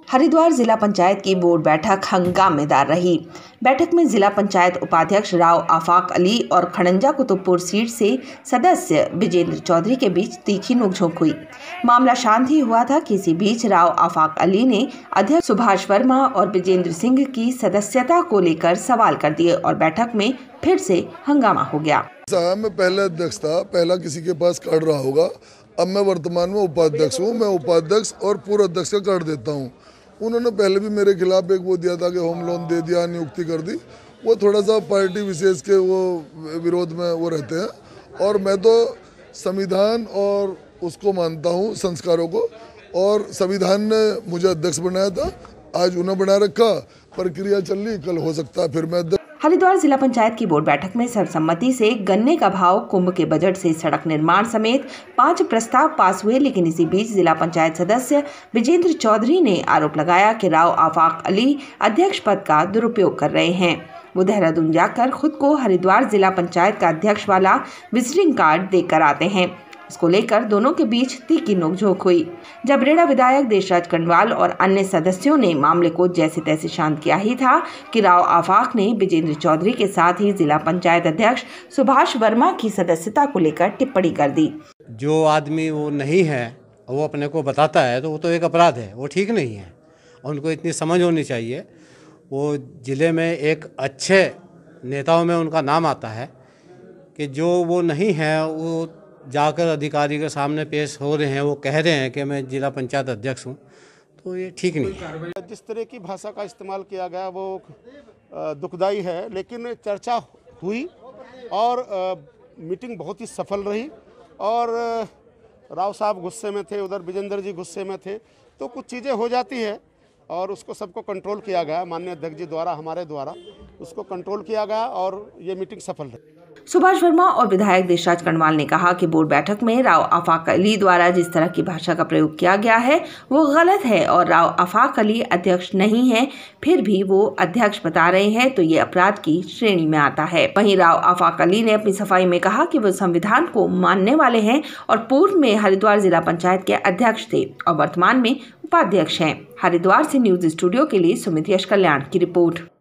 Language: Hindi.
हरिद्वार जिला पंचायत की बोर्ड बैठक हंगामेदार रही। बैठक में जिला पंचायत उपाध्यक्ष राव आफाक अली और खड़ंजा कुतुबपुर सीट से सदस्य विजेंद्र चौधरी के बीच तीखी नोकझोंक हुई। मामला शांत ही हुआ था कि इसी बीच राव आफाक अली ने अध्यक्ष सुभाष वर्मा और विजेंद्र सिंह की सदस्यता को लेकर सवाल कर दिए और बैठक में फिर से हंगामा हो गया। मैं पहले अध्यक्ष था, पहला किसी के पास कार्ड रहा होगा। अब मैं वर्तमान में उपाध्यक्ष हूँ। मैं उपाध्यक्ष और पूर्व अध्यक्ष का कार्ड देता हूँ। उन्होंने पहले भी मेरे खिलाफ एक वो दिया था कि होम लोन दे दिया, नियुक्ति कर दी। वो थोड़ा सा पार्टी विशेष के वो विरोध में वो रहते हैं और मैं तो संविधान और उसको मानता हूँ, संस्कारों को, और संविधान ने मुझे अध्यक्ष बनाया था। आज उन्हें बना रखा, प्रक्रिया चल रही, कल हो सकता है फिर मैं अध्यक्ष। हरिद्वार जिला पंचायत की बोर्ड बैठक में सर्वसम्मति से गन्ने का भाव, कुंभ के बजट से सड़क निर्माण समेत 5 प्रस्ताव पास हुए। लेकिन इसी बीच जिला पंचायत सदस्य विजेंद्र चौधरी ने आरोप लगाया कि राव आफाक अली अध्यक्ष पद का दुरुपयोग कर रहे हैं। वो देहरादून जाकर खुद को हरिद्वार जिला पंचायत का अध्यक्ष वाला विजिटिंग कार्ड देकर आते हैं। इसको लेकर दोनों के बीच तीखी नोकझोंक हुई। जब रेड़ा विधायक देशराज कंडवाल और अन्य सदस्यों ने मामले को जैसे तैसे शांत किया ही था कि राव आफाक ने विजेंद्र चौधरी के साथ ही जिला पंचायत अध्यक्ष सुभाष वर्मा की सदस्यता को लेकर टिप्पणी कर दी। जो आदमी वो नहीं है, वो अपने को बताता है, तो वो तो एक अपराध है, वो ठीक नहीं है। और उनको इतनी समझ होनी चाहिए। वो जिले में एक अच्छे नेताओं में उनका नाम आता है कि जो वो नहीं है, वो जाकर अधिकारी के सामने पेश हो रहे हैं, वो कह रहे हैं कि मैं जिला पंचायत अध्यक्ष हूं, तो ये ठीक नहीं है। जिस तरह की भाषा का इस्तेमाल किया गया वो दुखदाई है, लेकिन चर्चा हुई और मीटिंग बहुत ही सफल रही। और राव साहब गुस्से में थे, उधर विजेंद्र जी गुस्से में थे, तो कुछ चीज़ें हो जाती है और उसको सबको कंट्रोल किया गया। माननीय अध्यक्ष जी द्वारा, हमारे द्वारा उसको कंट्रोल किया गया और ये मीटिंग सफल रही। सुभाष वर्मा और विधायक देशराज कंडवाल ने कहा कि बोर्ड बैठक में राव आफाक अली द्वारा जिस तरह की भाषा का प्रयोग किया गया है वो गलत है और राव आफाक अली अध्यक्ष नहीं है, फिर भी वो अध्यक्ष बता रहे हैं, तो ये अपराध की श्रेणी में आता है। वहीं राव आफाक अली ने अपनी सफाई में कहा कि वो संविधान को मानने वाले हैं और पूर्व में हरिद्वार जिला पंचायत के अध्यक्ष थे और वर्तमान में उपाध्यक्ष हैं। हरिद्वार से न्यूज स्टूडियो के लिए सुमित यश कल्याण की रिपोर्ट।